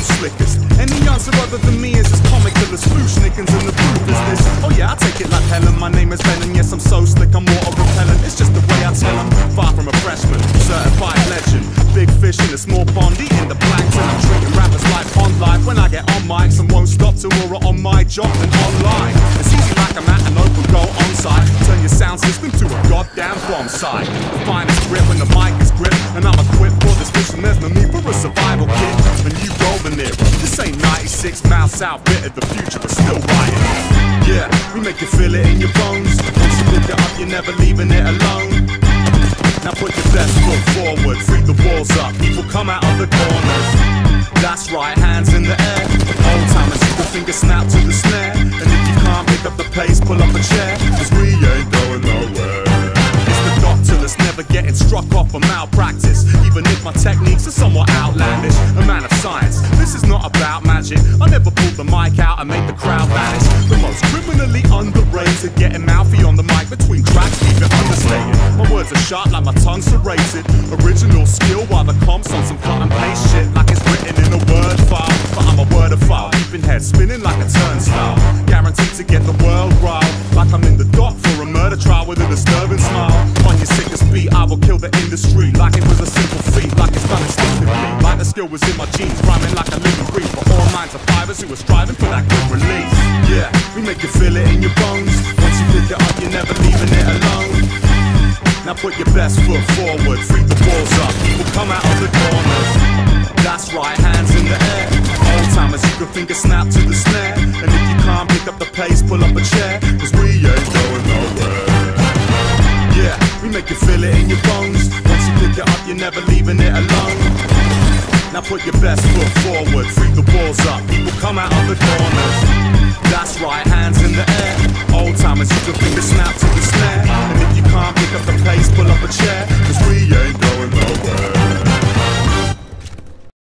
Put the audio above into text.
slickest. Any answer other than me is as comical as flu snickens, and the proof is this. Oh yeah, I take it like Helen, my name is Ben, and yes, I'm so slick, I'm water repellent. It's just the way I tell them. Far from a freshman, certified legend. Big fish in a small pond, eating the plankton. I'm treating rappers like pond life when I get on mics, and won't stop till we're on my job and online. It's easy like I'm at an open goal on site. Turn your sound system to a goddamn bomb site. The finest grip when the mic is gripped, and I'm equipped for this mission. There's no need for a survival kit, and you rolling it. This ain't 96 miles south bit of the future, but still writing. Yeah, we make you feel it in your bones. Once you pick it up, you're never leaving it alone. Now put your best foot forward, free the walls up, people come out of the corners. That's right, hands in the air. Old timers, keep the finger snap to the snare. And if you can't pick up the pace, pull up a chair, cause we ain't going nowhere. It's the doctor that's never getting struck off for malpractice, even if my techniques are somewhat outlandish. A man of science, this is not about magic. I never pulled the mic out and made the crowd vanish. The most criminally underrated, getting mouthy on the mic between tracks, keep it understated. My words are sharp like my tongue serrated. Original skill while the comp's on some cut and paste shit, like it's written in a word file. But I'm a wordophile, keeping heads spinning like a turnstile. Guaranteed to get the world riled, like I'm in the dock for a murder trial with a disturbing smile. On your sickest beat, I will kill the industry like it was a simple feat, like it's done instinctively, like the skill was in my genes, rhyming like a living breed for all 9 to 5ers who are striving for that good release. Yeah, we make you feel it in your bones. Once you pick it up, you're never leaving it alone. Now put your best foot forward, free the walls up, people come out of the corners. That's right, hands in the air. Old timers, you can finger snap to the snare. And if you can't pick up the pace, pull up a chair, cause we ain't going nowhere. Yeah, we make you feel it in your bones. Once you pick it up, you're never leaving it alone. Now put your best foot forward, free the walls up, people come out of the corners. That's right, hands in the air. Old timers, you can finger snap